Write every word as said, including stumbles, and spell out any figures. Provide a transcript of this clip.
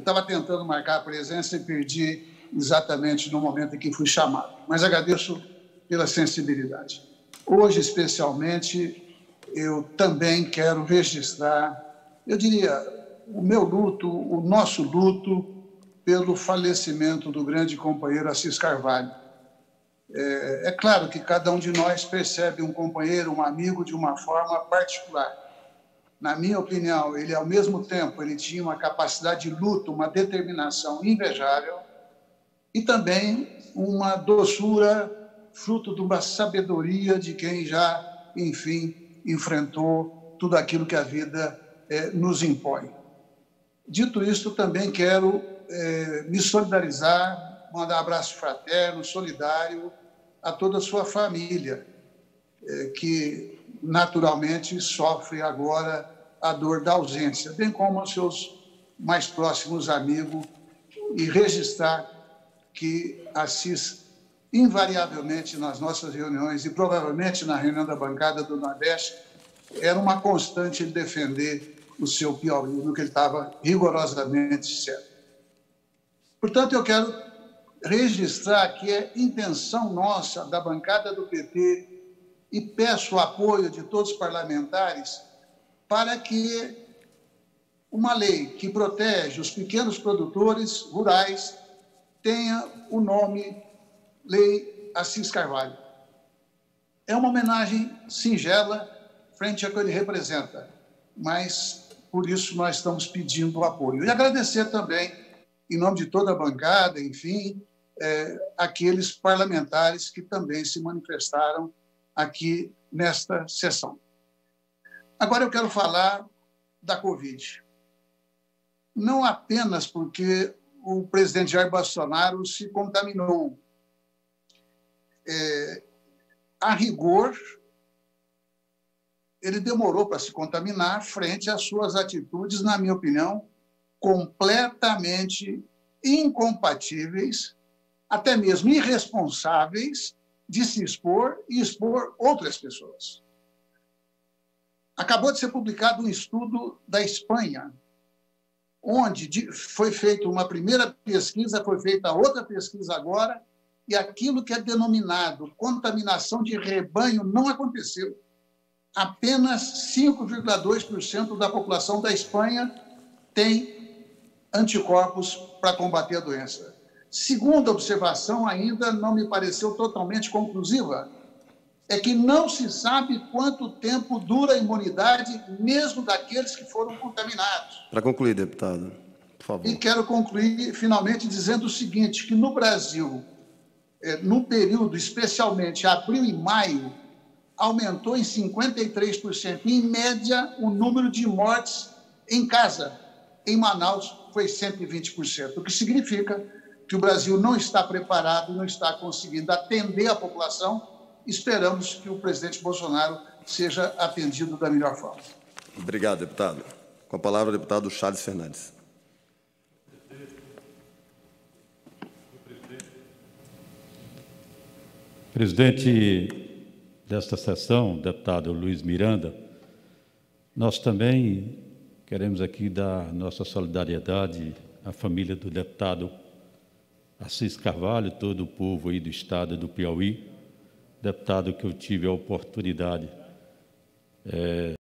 estava tentando marcar a presença e perdi exatamente no momento em que fui chamado. Mas agradeço pela sensibilidade. Hoje, especialmente, eu também quero registrar, eu diria, o meu luto, o nosso luto pelo falecimento do grande companheiro Assis Carvalho. É, é claro que cada um de nós percebe um companheiro, um amigo, de uma forma particular. Na minha opinião, ele, ao mesmo tempo, ele tinha uma capacidade de luta, uma determinação invejável e também uma doçura, fruto de uma sabedoria de quem já, enfim, enfrentou tudo aquilo que a vida eh, nos impõe. Dito isto, também quero eh, me solidarizar, mandar um abraço fraterno, solidário a toda a sua família, eh, que naturalmente sofre agora a dor da ausência, bem como aos seus mais próximos amigos, e registrar que Assis, invariavelmente nas nossas reuniões, e provavelmente na reunião da bancada do Nordeste, era uma constante ele defender o seu Piauí, no que ele estava rigorosamente certo. Portanto, eu quero registrar que é intenção nossa, da bancada do P T, e peço o apoio de todos os parlamentares para que uma lei que protege os pequenos produtores rurais tenha o nome Lei Assis Carvalho. É uma homenagem singela frente ao que ele representa, mas por isso nós estamos pedindo o apoio. E agradecer também, em nome de toda a bancada, enfim, é, aqueles parlamentares que também se manifestaram aqui nesta sessão. Agora eu quero falar da Covid. Não apenas porque o presidente Jair Bolsonaro se contaminou. É, a rigor, ele demorou para se contaminar frente às suas atitudes, na minha opinião, completamente incompatíveis, até mesmo irresponsáveis, de se expor e expor outras pessoas. Acabou de ser publicado um estudo da Espanha, onde foi feita uma primeira pesquisa, foi feita outra pesquisa agora, e aquilo que é denominado contaminação de rebanho não aconteceu. Apenas cinco vírgula dois por cento da população da Espanha tem anticorpos para combater a doença. Segunda observação, ainda não me pareceu totalmente conclusiva, é que não se sabe quanto tempo dura a imunidade, mesmo daqueles que foram contaminados. Para concluir, deputado, por favor. E quero concluir, finalmente, dizendo o seguinte, que no Brasil, no período, especialmente abril e maio, aumentou em cinquenta e três por cento, em média, o número de mortes em casa. Em Manaus, foi cento e vinte por cento, o que significa que o Brasil não está preparado, não está conseguindo atender a população. Esperamos que o presidente Bolsonaro seja atendido da melhor forma. Obrigado, deputado. Com a palavra, o deputado Charles Fernandes. Presidente desta sessão, deputado Luiz Miranda, nós também queremos aqui dar nossa solidariedade à família do deputado Assis Carvalho, todo o povo aí do estado do Piauí, deputado que eu tive a oportunidade é,